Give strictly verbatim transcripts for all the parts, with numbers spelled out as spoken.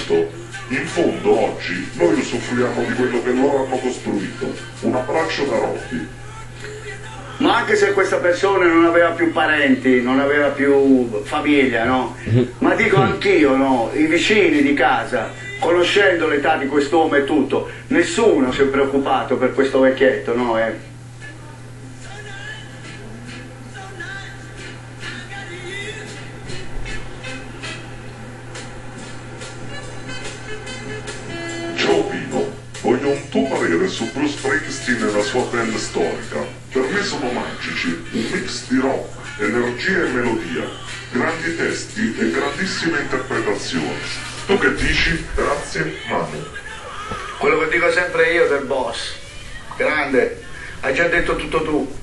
giusto. In fondo oggi noi usufruiamo di quello che loro hanno costruito, un abbraccio da Robby. Ma anche se questa persona non aveva più parenti, non aveva più famiglia, no? Ma dico anch'io, no? I vicini di casa, conoscendo l'età di quest'uomo e tutto, nessuno si è preoccupato per questo vecchietto, no? Eh? Ciao Pino, voglio un tuo parere su Bruce Springsteen e la sua band storica. Per me sono magici, un mix di rock, energia e melodia, grandi testi e grandissime interpretazioni. Tu che dici? Grazie, Manu. Quello che dico sempre io del boss, grande, hai già detto tutto tu.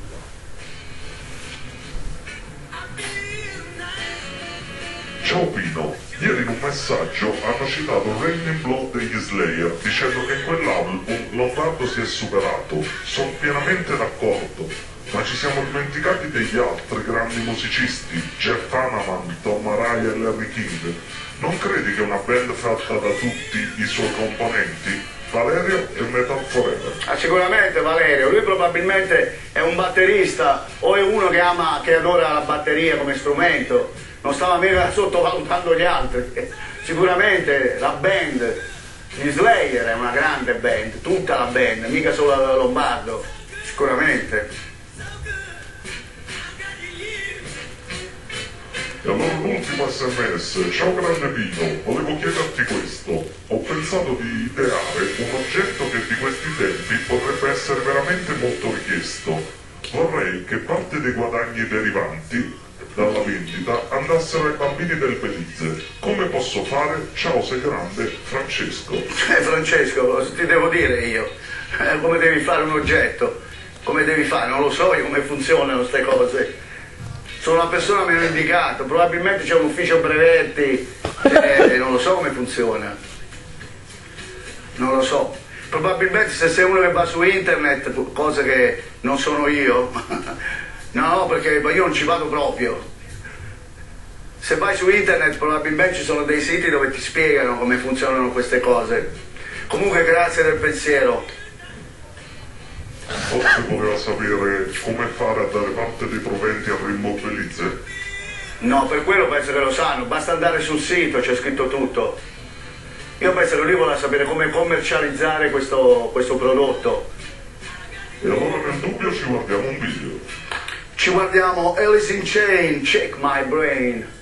Ciao Pino, ieri in un messaggio hanno citato Raining Blood degli Slayer dicendo che in quell'album Lombardo si è superato. Sono pienamente d'accordo, ma ci siamo dimenticati degli altri grandi musicisti, Jeff Hanneman, Tom Araya e Larry King. Non credi che una band fatta da tutti i suoi componenti? Valerio e Metal Forever. Ah, sicuramente Valerio, lui probabilmente è un batterista o è uno che ama, che adora la batteria come strumento, non stava mica sottovalutando gli altri. Sicuramente la band, gli Slayer è una grande band, tutta la band, mica solo la Lombardo, sicuramente. E allora l'ultimo sms, ciao grande Pino, volevo chiederti questo. Ho pensato di ideare un oggetto che di questi tempi potrebbe essere veramente molto richiesto. Vorrei che parte dei guadagni derivanti dalla vendita andassero ai bambini del Belize. Come posso fare? Ciao, sei grande, Francesco. Eh Francesco, cosa ti devo dire io? Eh, come devi fare un oggetto? Come devi fare? Non lo so io come funzionano queste cose. Sono una persona meno indicata, probabilmente c'è un ufficio brevetti, eh, non lo so come funziona. Non lo so. Probabilmente se sei uno che va su internet, cose che non sono io, no, perché io non ci vado proprio. Se vai su internet probabilmente ci sono dei siti dove ti spiegano come funzionano queste cose. Comunque grazie del pensiero. Forse voleva sapere come fare a dare parte dei proventi a Rimmo Belize? No, per quello penso che lo sanno, basta andare sul sito, c'è scritto tutto. Io penso che lui vuole sapere come commercializzare questo, questo prodotto. E allora nel dubbio ci guardiamo un video. Ci guardiamo Alice in Chains, Shake My Brain.